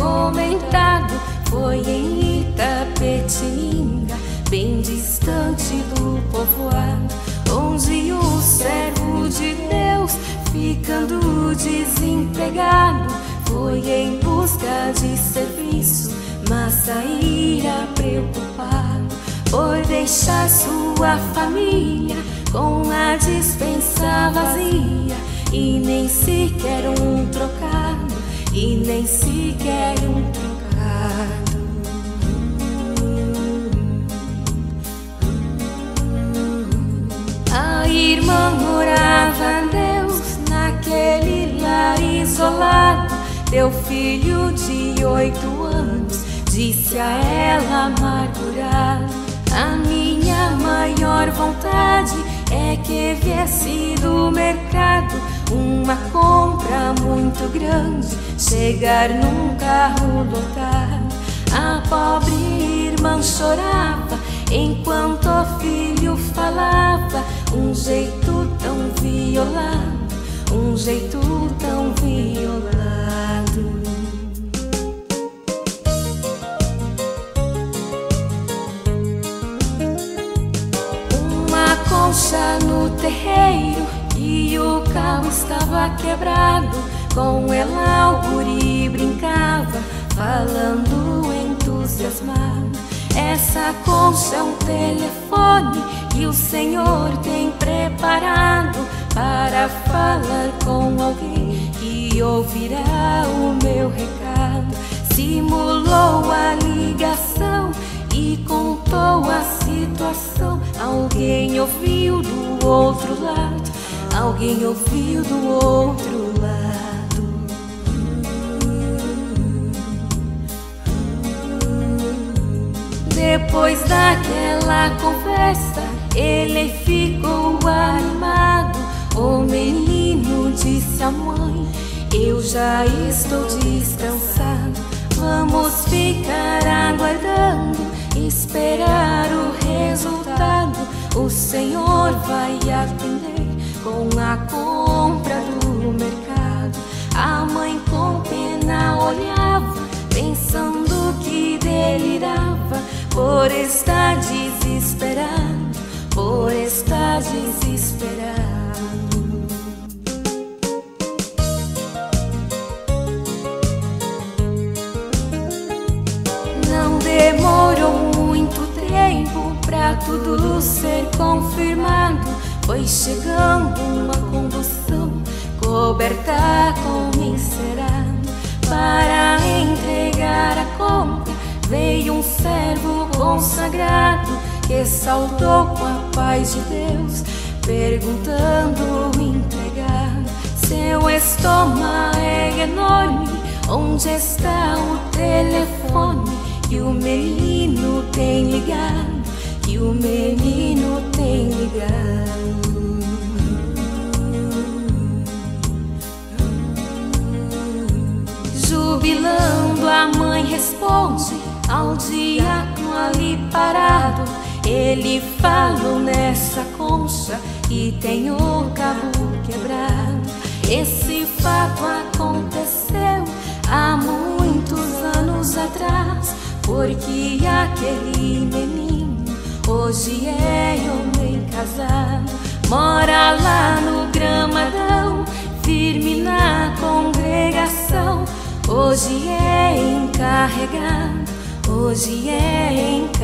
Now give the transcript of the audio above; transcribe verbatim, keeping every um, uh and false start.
comentado foi em Itapetininga, bem distante do povoado, onde o servo de Deus, ficando desempregado, foi em busca de serviço, mas saíra preocupado por deixar sua família com a despensa vazia, e nem sequer um trocado, e nem sequer um trocado. A irmã orava a Deus naquele lar isolado. Teu filho de oito anos disse a ela amargurado: a minha maior vontade é que viesse do mercado uma compra muito grande, chegar num carro lotado. A pobre irmã chorava enquanto o filho falava, um jeito tão violado, um jeito tão violado. Uma concha no terreiro e o carro estava quebrado, com ela o guri brincava, falando entusiasmado: essa concha é um telefone que o Senhor tem preparado para falar com alguém que ouvirá o meu recado. Simulou a ligação e contou a situação. Alguém ouviu do outro lado, alguém ouviu do outro lado. Depois daquela conversa, ele ficou animado. O menino disse à mãe: eu já estou descansado, vamos ficar aguardando, esperar o resultado. O Senhor vai atender com a compra do mercado. A mãe com pena olhava, pensando que delirava, por estar desesperado, por estar desesperado. Não demorou muito tempo pra tudo ser confirmado. Foi chegando uma condução coberta com encerado. Para entregar a compra veio um servo consagrado, que saudou com a paz de Deus, perguntando o empregado: seu estômago é enorme, onde está o telefone que o menino tem ligado, que o menino tem ligado? Jubilando, a mãe responde ao diácono ali parado: ele falou nessa concha que tem o cabo quebrado. Esse fato aconteceu há muitos anos atrás, porque aquele menino hoje é homem casado, mora lá no Gramadão, firme na congregação. Hoje é encarregado, hoje é encarregado.